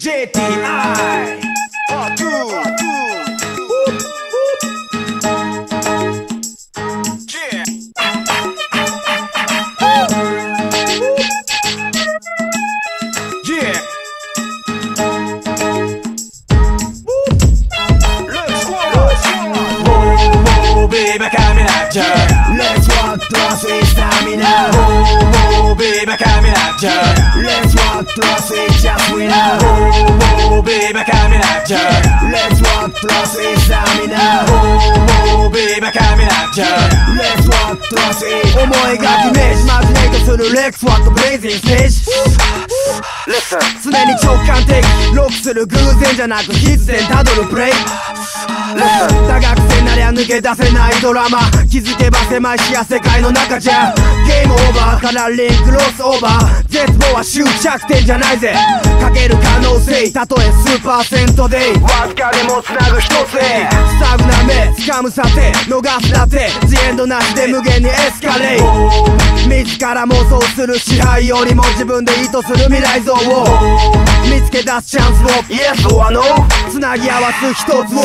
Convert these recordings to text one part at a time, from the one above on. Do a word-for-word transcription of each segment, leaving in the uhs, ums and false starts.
ジェーティーアイ パートツー Baby, coming at ya. Let's walk through say stamina. Oh, oh, baby, coming at ya. Let's walk through say just winner. Oh, oh, baby, coming at ya. Let's walk through say stamina. Oh, oh, baby, coming at ya. Let's walk through say 思い描きイメージマジネイトするレックスワットブレイジンステージ Listen 常に直感的ロックする偶然じゃなく必然たどるブレイク 大学生なりゃ抜け出せないドラマ気づけば狭い視野世界の中じゃゲームオーバーからリンクロスオーバー絶望は終着点じゃないぜかける可能性たとえ数パーセントでわずかでもつなぐ一つへスタグな目掴むさて逃すなってジエンドなしで無限にエスカレイ自ら妄想する支配よりも自分で意図する未来像を見つけ出すチャンスを Yes or no つなぎ合わす一つを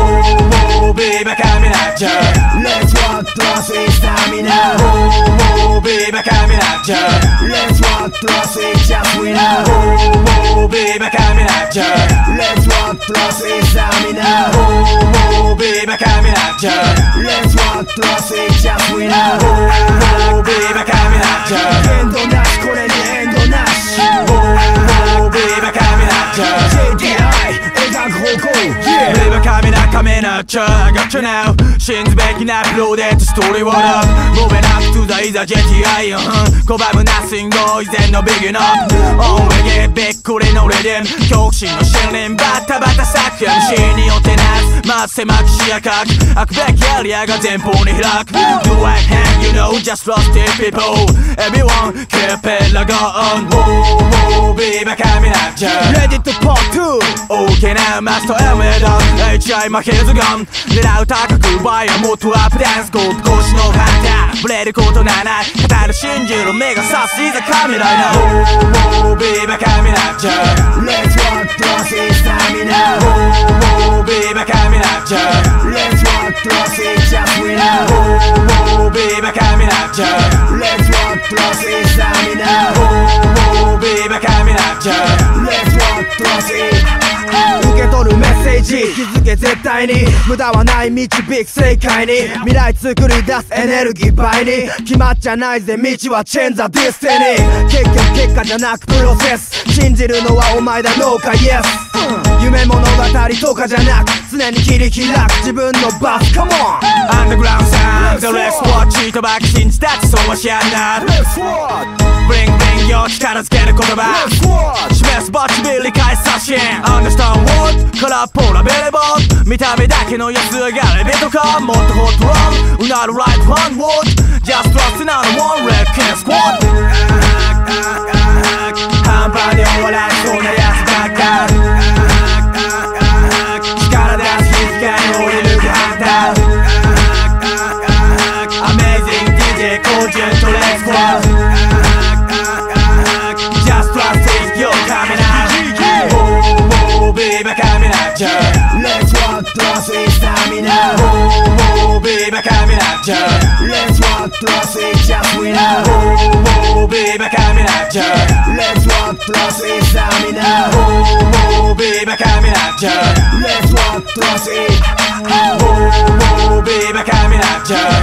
Oh, baby, coming at ya. Let's walk through say stamina. Oh, baby, coming at ya. Let's walk through say just winner. Oh, baby, coming at ya. Let's walk through say stamina. Oh, baby, coming at ya. Let's walk through say just winner. Oh, baby, coming at ya. エンドなしこれにエンドなし Oh, baby, coming at ya. ジェーティーアイ 描く方向 Baby, coming at, coming at ya. I got you now. 信じべきなupload it to story what up. Moving up to the いざ ジェーティーアイ 拒む nothing を以前の big up. On reggae びっくりのリデム恐怖心の森林バタバタ咲く エムシー によってなすまず狭く視野角開くべきエリアが前方に開く Do I hang you know just lost it people Everyone keep it like on Oh, oh, baby coming at ya Ready to part two OK now マスト エムエー だ エイチアイ 負けずガン狙う高くバイアもっとアップダンスコープ腰のハンターブレることなない語る信じる目がさすいざカメラな Oh, oh, baby coming at ya Let's walk through say stamina. Oh, baby coming at ya Let's walk through say just winner. Oh, baby coming at ya Let's walk through say stamina. Oh, baby coming at ya Let's walk through say 受け取るメッセージ気づけ絶対に無駄はない導く正解に未来作り出すエネルギー倍に決まっちゃないぜ道はチェンザディスティニー結局結果じゃなくプロセス信じるのはお前だろうか Yes、うん、夢物語とかじゃなく常に切り開く自分のバス Come on Underground sound The Let's Walk チートバック信じたってそうはしやんな Let's walk Bling bling よ力づける言葉 Let's walk 示すバチビリ返す写真 Understand what 空っぽラベレボー見た目だけの安上がレベとかもっとホットランうなる right one word Just trust in on one red can squad 半端で終わらんそうなやつばっか力出す日光を降りるハンター Amazing ディージェー コージェント Let's go Just trust it you're coming out Oh, oh, baby coming at ya Let's walk through say stamina. Oh, oh, baby coming at ya Let's walk through say just winner. Oh, oh, baby coming at ya Let's walk through say stamina. Oh, oh, baby coming at ya Let's walk through say Oh, oh, baby coming at ya